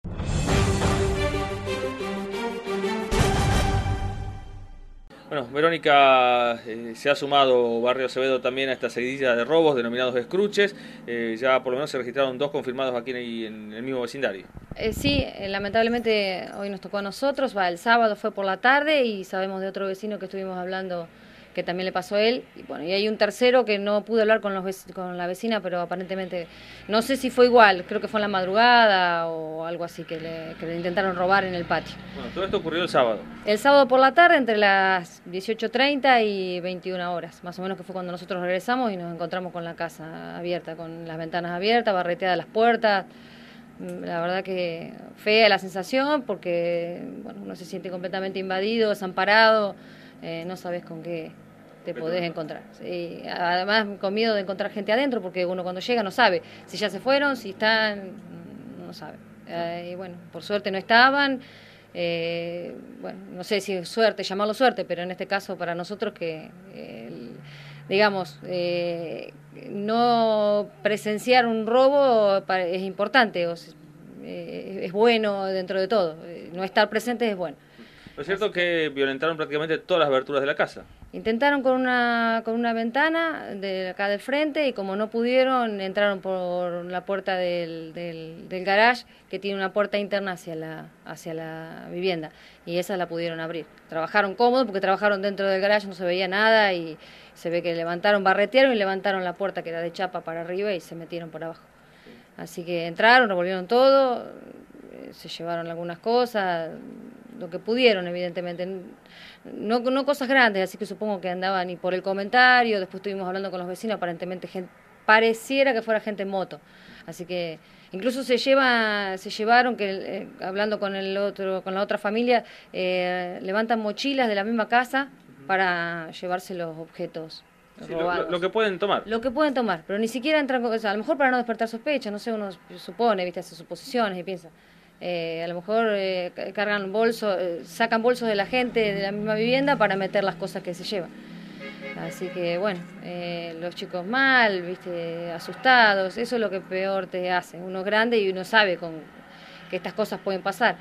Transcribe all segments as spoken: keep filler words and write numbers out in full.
Bueno, Verónica, eh, se ha sumado Barrio Acevedo también a esta seguidilla de robos denominados escruches. Eh, ya por lo menos se registraron dos confirmados aquí en, en el mismo vecindario. Eh, sí, eh, lamentablemente hoy nos tocó a nosotros, va, el sábado fue por la tarde y sabemos de otro vecino que estuvimos hablando que también le pasó a él. Y bueno, y hay un tercero que no pude hablar con, los con la vecina, pero aparentemente, no sé si fue igual, creo que fue en la madrugada o algo así, que le, que le intentaron robar en el patio. Bueno, todo esto ocurrió el sábado. El sábado por la tarde, entre las dieciocho treinta y veintiuna horas, más o menos, que fue cuando nosotros regresamos y nos encontramos con la casa abierta, con las ventanas abiertas, barreteadas las puertas. La verdad que fea la sensación porque bueno, uno se siente completamente invadido, desamparado, eh, no sabes con qué te podés encontrar. Sí, además con miedo de encontrar gente adentro porque uno cuando llega no sabe si ya se fueron, si están, no sabe. Eh, y bueno, por suerte no estaban. Eh, bueno, no sé si es suerte, llamarlo suerte, pero en este caso para nosotros que, eh, digamos, eh, no presenciar un robo es importante, o sea, eh, es bueno dentro de todo, no estar presente es bueno. ¿No es cierto que violentaron prácticamente todas las aberturas de la casa? Intentaron con una con una ventana de acá del frente y como no pudieron, entraron por la puerta del, del, del garage, que tiene una puerta interna hacia la, hacia la vivienda, y esa la pudieron abrir. Trabajaron cómodo porque trabajaron dentro del garage, no se veía nada y se ve que levantaron, barretearon y levantaron la puerta que era de chapa para arriba y se metieron por abajo. Así que entraron, revolvieron todo, se llevaron algunas cosas, lo que pudieron, evidentemente. No, no cosas grandes, así que supongo que andaban y por el comentario, después estuvimos hablando con los vecinos, aparentemente gente, pareciera que fuera gente en moto. Así que incluso se lleva, se llevaron, que eh, hablando con el otro, con la otra familia, eh, levantan mochilas de la misma casa para llevarse los objetos. Sí, lo, lo que pueden tomar. Lo que pueden tomar, pero ni siquiera entran, o sea, a lo mejor para no despertar sospechas, no sé, uno supone, viste, hace suposiciones y piensa. Eh, a lo mejor eh, cargan bolsos, eh, sacan bolsos de la gente de la misma vivienda para meter las cosas que se llevan. Así que bueno, eh, los chicos mal, viste, asustados, eso es lo que peor te hace. Uno es grande y uno sabe con que estas cosas pueden pasar,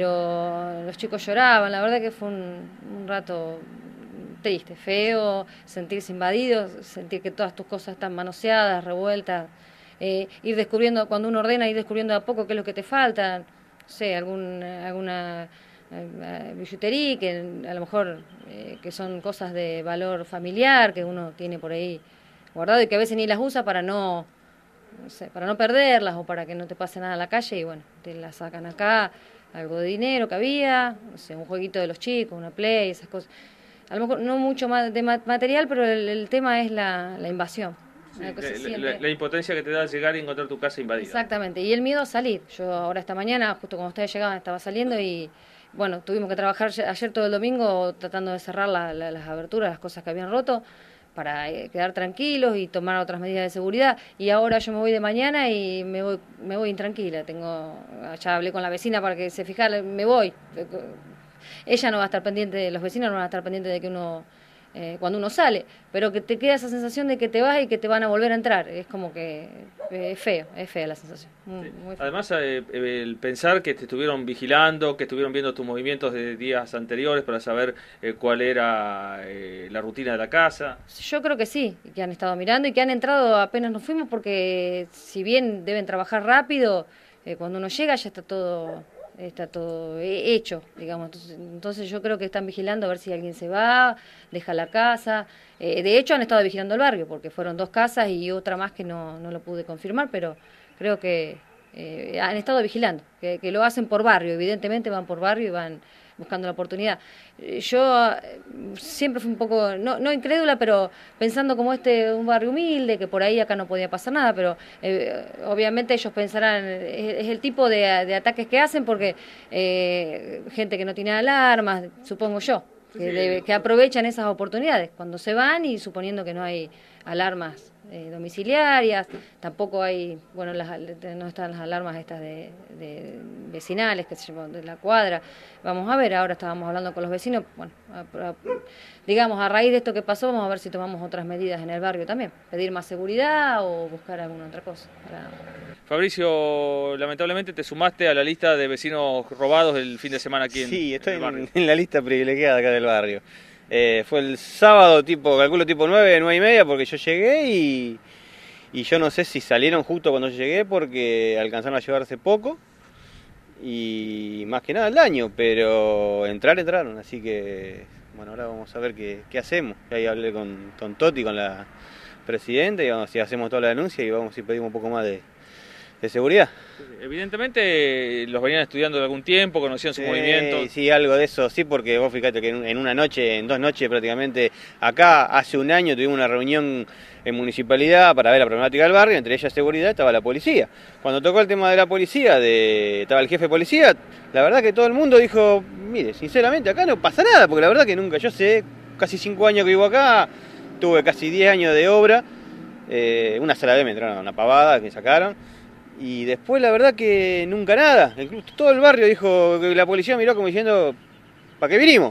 pero los chicos lloraban, la verdad que fue un, un rato triste, feo, sentirse invadidos, sentir que todas tus cosas están manoseadas, revueltas, eh, ir descubriendo, cuando uno ordena, ir descubriendo de a poco qué es lo que te falta. No sé, algún, alguna eh, billutería, que a lo mejor eh, que son cosas de valor familiar que uno tiene por ahí guardado y que a veces ni las usa para no, no sé, para no perderlas o para que no te pase nada en la calle y bueno, te las sacan acá, algo de dinero que había, no sé, un jueguito de los chicos, una play, esas cosas. A lo mejor no mucho más de material, pero el, el tema es la, la invasión. Sí, la, la, la impotencia que te da llegar y encontrar tu casa invadida. Exactamente, y el miedo a salir. Yo ahora esta mañana, justo cuando ustedes llegaban, estaba saliendo y bueno, tuvimos que trabajar ayer todo el domingo tratando de cerrar la, la, las aberturas, las cosas que habían roto, para quedar tranquilos y tomar otras medidas de seguridad. Y ahora yo me voy de mañana y me voy, me voy intranquila. Tengo, ya hablé con la vecina para que se fijara, me voy. Ella no va a estar pendiente, los vecinos no van a estar pendientes de que uno... Eh, cuando uno sale, pero que te queda esa sensación de que te vas y que te van a volver a entrar, es como que eh, es feo, es fea la sensación. Muy, sí. muy Además, eh, el pensar que te estuvieron vigilando, que estuvieron viendo tus movimientos de días anteriores para saber eh, cuál era eh, la rutina de la casa. Yo creo que sí, que han estado mirando y que han entrado apenas nos fuimos, porque si bien deben trabajar rápido, eh, cuando uno llega ya está todo... está todo hecho, digamos. Entonces, entonces yo creo que están vigilando a ver si alguien se va, deja la casa. Eh, de hecho han estado vigilando el barrio, porque fueron dos casas y otra más que no, no lo pude confirmar, pero creo que eh, han estado vigilando, que, que lo hacen por barrio, evidentemente van por barrio y van buscando la oportunidad. Yo siempre fui un poco, no, no incrédula, pero pensando como este un barrio humilde, que por ahí acá no podía pasar nada, pero eh, obviamente ellos pensarán, es, es el tipo de, de ataques que hacen porque eh, gente que no tiene alarmas, supongo yo, que, sí, debe, que aprovechan esas oportunidades cuando se van y suponiendo que no hay alarmas eh, domiciliarias, tampoco hay, bueno, las, no están las alarmas estas de, de vecinales, que se llaman de la cuadra. Vamos a ver, ahora estábamos hablando con los vecinos, bueno, a, a, digamos, a raíz de esto que pasó, vamos a ver si tomamos otras medidas en el barrio también, pedir más seguridad o buscar alguna otra cosa. Para... Fabricio, lamentablemente te sumaste a la lista de vecinos robados el fin de semana aquí en, sí, estoy en el barrio. En, en la lista privilegiada acá del barrio. Eh, fue el sábado, tipo, calculo tipo nueve, nueve y media, porque yo llegué y, y yo no sé si salieron justo cuando yo llegué porque alcanzaron a llevarse poco y más que nada el daño, pero entrar, entraron, así que bueno, ahora vamos a ver qué, qué hacemos. Ahí hablé con, con Toti, con la presidenta, y vamos, si hacemos toda la denuncia y vamos si pedimos un poco más de, de seguridad. Evidentemente los venían estudiando de algún tiempo, conocían sus Sí, movimientos. sí, algo de eso, sí, porque vos fíjate que en, en una noche, en dos noches prácticamente, acá hace un año tuvimos una reunión en municipalidad para ver la problemática del barrio, entre ellas seguridad, estaba la policía. Cuando tocó el tema de la policía, de, estaba el jefe de policía, la verdad que todo el mundo dijo, mire, sinceramente acá no pasa nada, porque la verdad que nunca, yo sé, casi cinco años que vivo acá, tuve casi diez años de obra, eh, una sola vez me entraron una pavada que sacaron, y después la verdad que nunca nada, el, todo el barrio dijo, que la policía miró como diciendo, ¿para qué vinimos?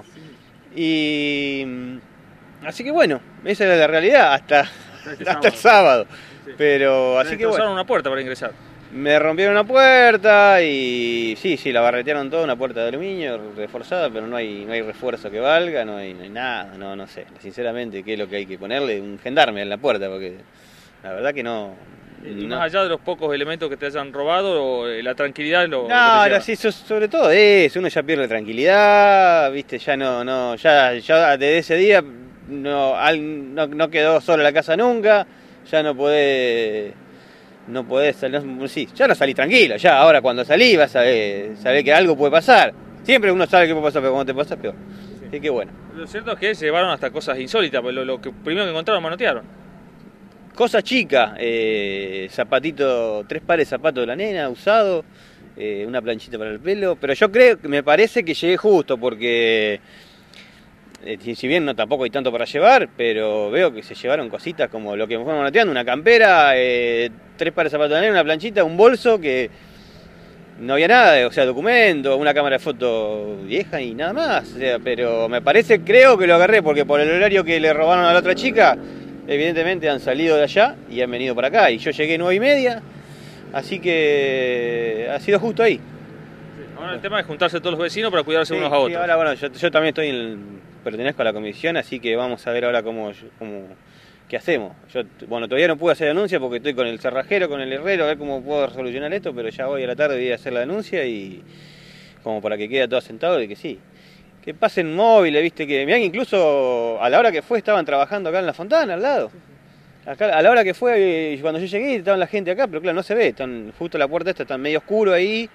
Y así que bueno, esa era la realidad hasta, hasta, hasta el sábado, sí. Pero así que bueno. Una puerta para ingresar. Me rompieron una puerta y sí, sí, la barretearon toda, una puerta de aluminio reforzada, pero no hay, no hay refuerzo que valga, no hay, no hay nada, no, no sé, sinceramente qué es lo que hay que ponerle, un gendarme en la puerta, porque la verdad que no... Y no. más allá de los pocos elementos que te hayan robado, o, eh, la tranquilidad es lo, no, lo que te no, sí, sobre todo eso, uno ya pierde tranquilidad, viste, ya no, no, ya, ya desde ese día no, al, no, no quedó sola la casa nunca, ya no podés, no podés salir, no, sí, ya no salís tranquilo, ya ahora cuando salís vas a saber, saber que algo puede pasar, siempre uno sabe que puede pasar, pero cuando te pasa es peor, sí. Así que bueno. Lo cierto es que llevaron hasta cosas insólitas, pues lo, lo que primero que encontraron manotearon. Cosas chicas, eh, zapatito, tres pares de zapatos de la nena, usado, eh, una planchita para el pelo, pero yo creo que me parece que llegué justo porque, eh, si bien no tampoco hay tanto para llevar, pero veo que se llevaron cositas como lo que me fueron manoteando, una campera, eh, tres pares de zapatos de la nena, una planchita, un bolso que no había nada, o sea, documento, una cámara de foto vieja y nada más, o sea, pero me parece, creo que lo agarré porque por el horario que le robaron a la otra chica, evidentemente han salido de allá y han venido para acá. Y yo llegué nueve y media, así que ha sido justo ahí. Sí, ahora el tema es juntarse todos los vecinos para cuidarse sí, unos a sí, otros. Ahora, bueno, yo, yo también estoy en el, pertenezco a la comisión, así que vamos a ver ahora cómo, cómo qué hacemos. Yo, bueno, todavía no pude hacer denuncia porque estoy con el cerrajero, con el herrero, a ver cómo puedo solucionar esto, pero ya hoy a la tarde voy a hacer la denuncia y como para que quede todo asentado de que sí. Que pasen móviles, viste, que mirá que incluso a la hora que fue estaban trabajando acá en la Fontana, al lado. Acá, a la hora que fue, cuando yo llegué, estaban la gente acá, pero claro, no se ve, están justo la puerta esta, está medio oscuro ahí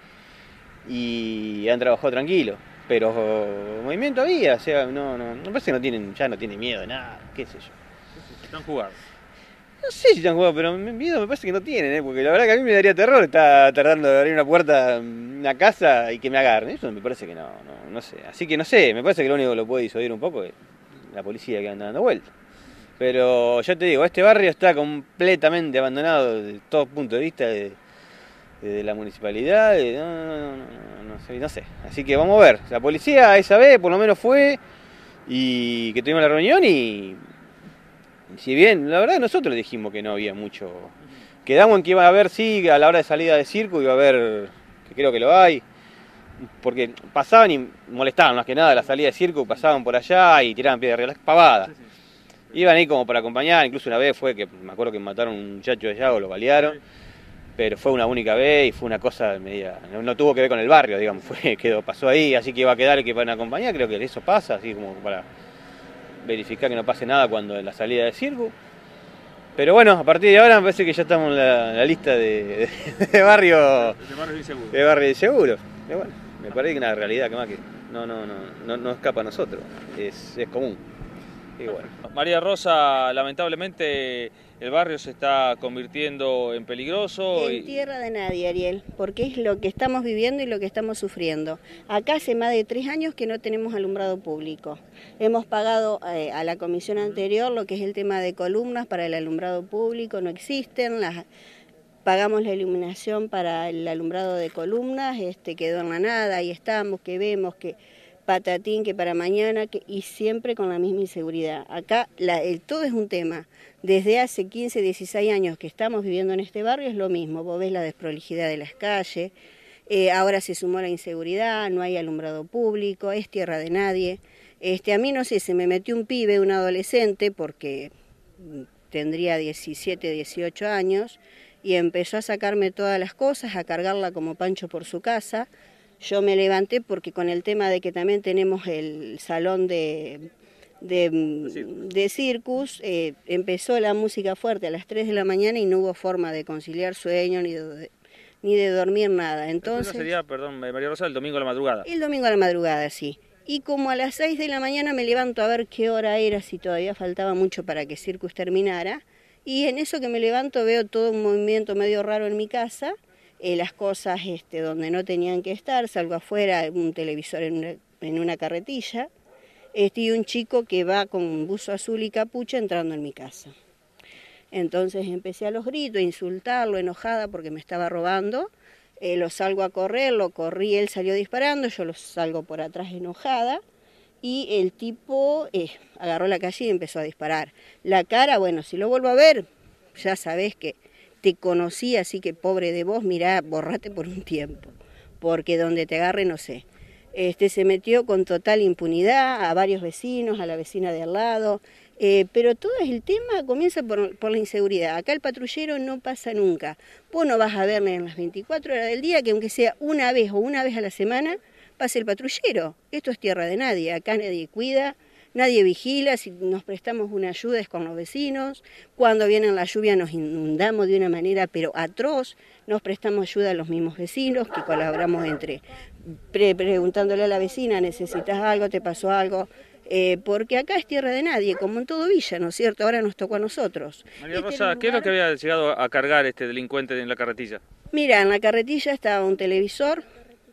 y han trabajado tranquilo. Pero movimiento había, o sea, no, no, me parece que no tienen, ya no tienen miedo de nada, qué sé yo. Están jugando. No sé si están jugando, pero miedo me parece que no tienen, ¿eh? Porque la verdad que a mí me daría terror estar tardando de abrir una puerta, una casa y que me agarren. Eso me parece que no, no, no sé. Así que no sé, me parece que lo único que lo puede disuadir un poco es la policía que anda dando vueltas. Pero ya te digo, este barrio está completamente abandonado desde todo punto de vista de, de, de la municipalidad, de, no, no, no, no, no, sé, no sé. Así que vamos a ver. La policía esa vez por lo menos fue y que tuvimos la reunión y... Si bien, la verdad nosotros dijimos que no había mucho, quedamos en que iba a haber, sí, a la hora de salida de circo iba a haber, que creo que lo hay, porque pasaban y molestaban más que nada la salida de circo, pasaban por allá y tiraban piedras, las pavadas. Sí, sí. Iban ahí como para acompañar, incluso una vez fue que, me acuerdo que mataron a un muchacho de allá o lo balearon, sí. Pero fue una única vez y fue una cosa media, no, no tuvo que ver con el barrio, digamos, fue, quedó, pasó ahí, así que iba a quedar el que van a acompañar, creo que eso pasa, así como para... verificar que no pase nada cuando en la salida del circo. Pero bueno, a partir de ahora me parece que ya estamos en la, en la lista de, de, de barrio de barrio inseguro. De barrio inseguro. Y bueno, me parece que es una realidad que más que no, no, no, no, no escapa a nosotros, es, es común. Y bueno. María Rosa, lamentablemente el barrio se está convirtiendo en peligroso. En y... tierra de nadie, Ariel, porque es lo que estamos viviendo y lo que estamos sufriendo. Acá hace más de tres años que no tenemos alumbrado público. Hemos pagado eh, a la comisión anterior lo que es el tema de columnas para el alumbrado público, no existen. Las, pagamos la iluminación para el alumbrado de columnas, este, quedó en la nada, ahí estamos, que vemos que... patatín, que para mañana, que, y siempre con la misma inseguridad. Acá la, el, todo es un tema. Desde hace quince, dieciséis años que estamos viviendo en este barrio es lo mismo. Vos ves la desprolijidad de las calles, eh, ahora se sumó la inseguridad, no hay alumbrado público, es tierra de nadie. Este, a mí no sé, se me metió un pibe, un adolescente, porque tendría diecisiete, dieciocho años, y empezó a sacarme todas las cosas, a cargarla como Pancho por su casa. Yo me levanté porque con el tema de que también tenemos el salón de, de, de circus, eh, empezó la música fuerte a las tres de la mañana y no hubo forma de conciliar sueño ni de, ni de dormir nada. Entonces sería, perdón, María Rosa, el domingo a la madrugada. El domingo a la madrugada, sí. Y como a las seis de la mañana me levanto a ver qué hora era, si todavía faltaba mucho para que Circus terminara. Y en eso que me levanto veo todo un movimiento medio raro en mi casa. Eh, las cosas este, donde no tenían que estar, salgo afuera, un televisor en una, en una carretilla, este, y un chico que va con un buzo azul y capucha entrando en mi casa. Entonces empecé a los gritos, a insultarlo, enojada porque me estaba robando, eh, lo salgo a correr, lo corrí, él salió disparando, yo lo salgo por atrás enojada, y el tipo eh, agarró la calle y empezó a disparar. La cara, bueno, si lo vuelvo a ver, ya sabés que te conocí, así que pobre de vos, mirá, borrate por un tiempo, porque donde te agarre no sé. Este, se metió con total impunidad a varios vecinos, a la vecina de al lado, eh, pero todo el tema comienza por, por la inseguridad. Acá el patrullero no pasa nunca. Vos no vas a ver en las veinticuatro horas del día que aunque sea una vez o una vez a la semana, pase el patrullero. Esto es tierra de nadie, acá nadie cuida. Nadie vigila, si nos prestamos una ayuda es con los vecinos, cuando viene la lluvia nos inundamos de una manera pero atroz, nos prestamos ayuda a los mismos vecinos, que colaboramos entre, pre preguntándole a la vecina, ¿necesitas algo? ¿Te pasó algo? Eh, porque acá es tierra de nadie, como en todo Villa, ¿no es cierto? Ahora nos tocó a nosotros. María este Rosa, lugar... ¿qué es lo que había llegado a cargar este delincuente en la carretilla? Mira, en la carretilla estaba un televisor.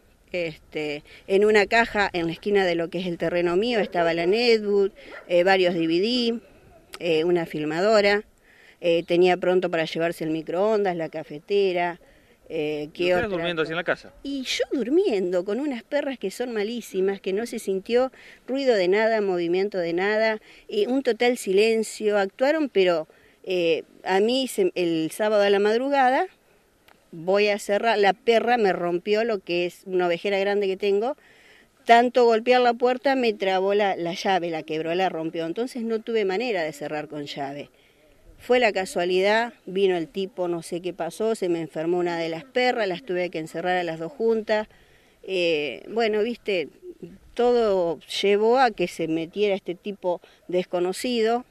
Este, en una caja en la esquina de lo que es el terreno mío estaba la netbook, eh, varios D V D, eh, una filmadora, eh, tenía pronto para llevarse el microondas, la cafetera. Eh, ¿qué ¿Y otra? durmiendo así en la casa? Y yo durmiendo con unas perras que son malísimas, que no se sintió ruido de nada, movimiento de nada, eh, un total silencio, actuaron, pero eh, a mí se, el sábado a la madrugada voy a cerrar, la perra me rompió lo que es una ovejera grande que tengo, tanto golpear la puerta me trabó la, la llave, la quebró, la rompió, entonces no tuve manera de cerrar con llave. Fue la casualidad, vino el tipo, no sé qué pasó, se me enfermó una de las perras, las tuve que encerrar a las dos juntas, eh, bueno, viste, todo llevó a que se metiera este tipo desconocido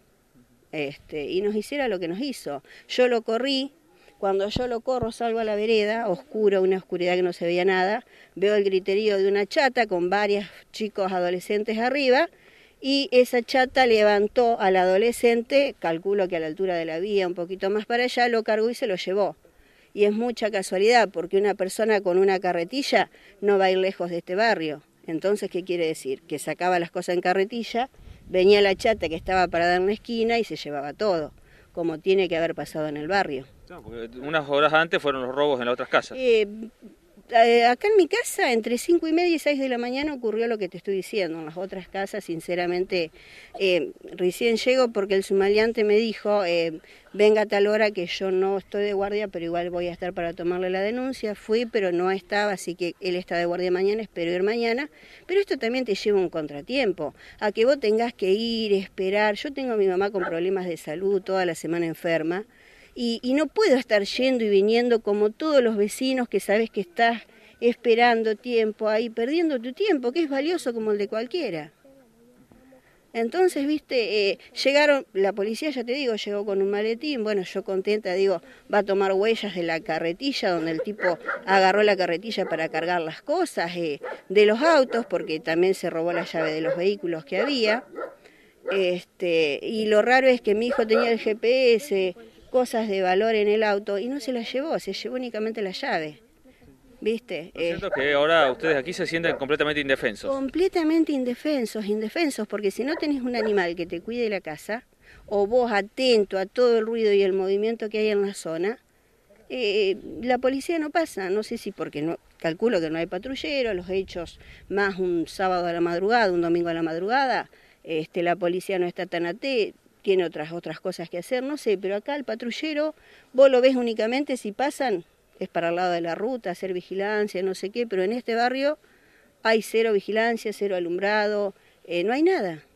este, y nos hiciera lo que nos hizo. Yo lo corrí. Cuando yo lo corro, salgo a la vereda, oscuro, una oscuridad que no se veía nada, veo el griterío de una chata con varios chicos adolescentes arriba, y esa chata levantó al adolescente, calculo que a la altura de la vía, un poquito más para allá, lo cargó y se lo llevó. Y es mucha casualidad, porque una persona con una carretilla no va a ir lejos de este barrio. Entonces, ¿qué quiere decir? Que sacaba las cosas en carretilla, venía la chata que estaba parada en la esquina y se llevaba todo, como tiene que haber pasado en el barrio. No, porque unas horas antes fueron los robos en las otras casas. Eh, eh, acá en mi casa, entre cinco y media y seis de la mañana ocurrió lo que te estoy diciendo. En las otras casas, sinceramente, eh, recién llego porque el sumaliante me dijo, eh, venga a tal hora que yo no estoy de guardia, pero igual voy a estar para tomarle la denuncia. Fui, pero no estaba, así que él está de guardia mañana, espero ir mañana. Pero esto también te lleva un contratiempo, a que vos tengas que ir, esperar. Yo tengo a mi mamá con problemas de salud, toda la semana enferma. Y, y no puedo estar yendo y viniendo como todos los vecinos que sabes que estás esperando tiempo ahí, perdiendo tu tiempo, que es valioso como el de cualquiera. Entonces, viste, eh, llegaron, la policía, ya te digo, llegó con un maletín, bueno, yo contenta, digo, va a tomar huellas de la carretilla, donde el tipo agarró la carretilla para cargar las cosas, eh, de los autos, porque también se robó la llave de los vehículos que había. Este, y lo raro es que mi hijo tenía el G P S, cosas de valor en el auto, y no se las llevó, se llevó únicamente la llave, ¿viste? Lo cierto es que ahora ustedes aquí se sienten completamente indefensos. Completamente indefensos, indefensos, porque si no tenés un animal que te cuide la casa, o vos atento a todo el ruido y el movimiento que hay en la zona, eh, la policía no pasa, no sé si porque no calculo que no hay patrullero, los hechos más un sábado a la madrugada, un domingo a la madrugada, este, la policía no está tan atenta, tiene otras, otras cosas que hacer, no sé, pero acá el patrullero, vos lo ves únicamente si pasan, es para el lado de la ruta, hacer vigilancia, no sé qué, pero en este barrio hay cero vigilancia, cero alumbrado, eh, no hay nada.